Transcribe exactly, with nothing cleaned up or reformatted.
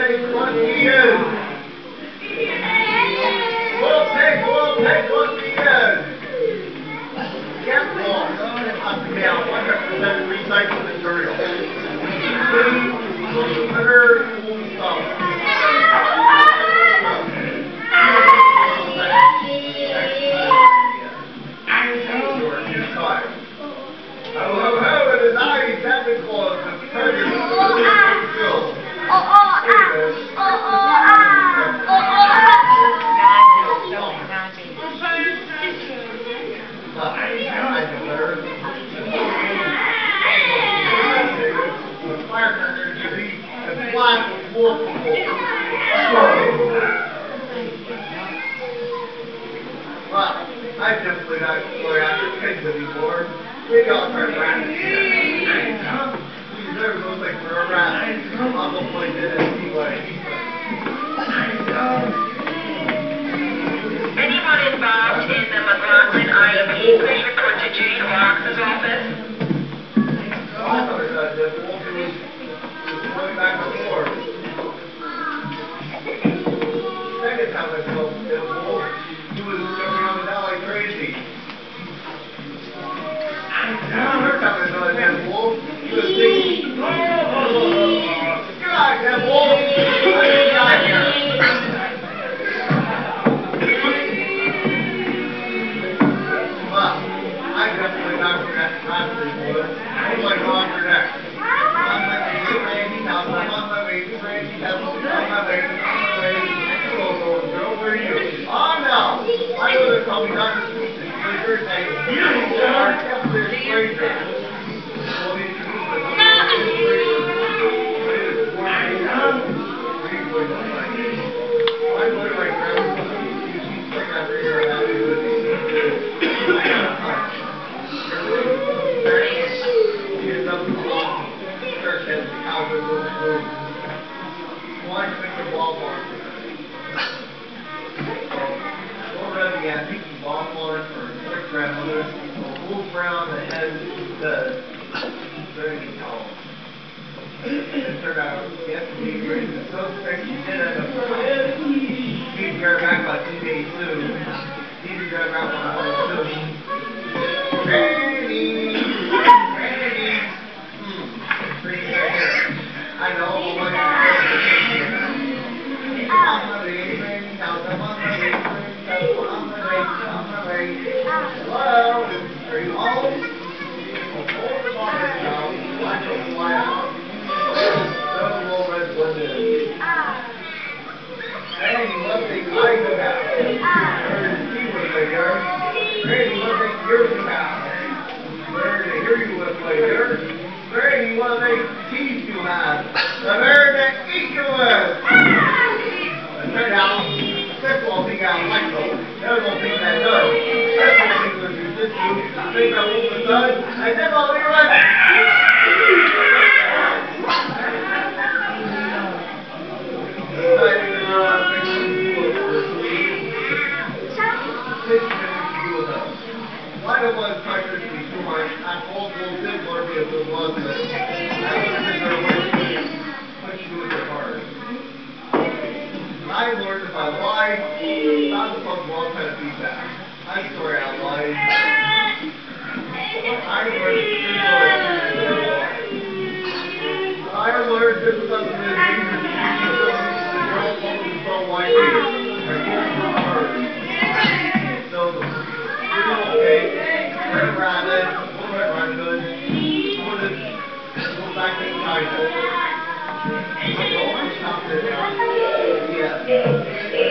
take what he is. We'll take, we'll take what he is. Get one. Up and down, one hundred percent recycled material. Clean, clear, cool stuff. I simply not going after kids anymore. We all turn around and see that. These never look like we're around. I'll go play this and see what he Anyone involved in the McLaughlin I E P, please report to Judy Clark's office. I thought it was just walking was going back and forth. Second time I felt it was wolf. He was jumping up and down like crazy. Third time I saw that wolf, he was thinking, oh, get out, that wolf! I just got here. Well, I definitely not from that last report. What am I going for next? I'm on my way to Randy House. I'm on my way to Randy House. I'm on my way to Randy House. Girl, where are you? Oh, no. I know they're probably not as sweet as the first name. You are definitely a stranger. Well, we introduce them. I'm going right now. She's like after you're happy with me. I got a hunch. She is up to the law. Church has the house of those moves. Why pick the ball for her? Already at Mickey Ballmore for quick grandmother, wolf around the head, the very tall. It turned out, yes, she was so sick she did end up crying. She'd go back on two days soon. She'd go back on one soon. Granny! Granny! Hmm. Pretty good here. I know, but what I'm on my way, Granny, house, I'm on my way, Granny, house, I'm on my way, I'm on my way. Hello? Are you home? Hold the water now. I don't fly out. Throw the little red one in. Granny, one thing I know how. Heard she was a girl. Granny, one thing you're the house. Learn to hear you with later. Granny, one thing teeth you have. The learn to eat you with. It turned out, this won't think I like those. The other won't think that does. This won't think that resist you. I think I won't be done. I think I'll be right. Why don't want pressure to be too much? I'm all full of this or be a good love. I don't think they're away from you. Push you with your heart. I learned if I lie, not the fuck wrong kind of feedback. I'm sorry I lied. I learned this story. I learned this is something that Jesus the girl told me so white. I hear from her. So the you're okay. Turn around it. We'll let run good. Put it. Go back to China. I don't want to stop this. Yeah.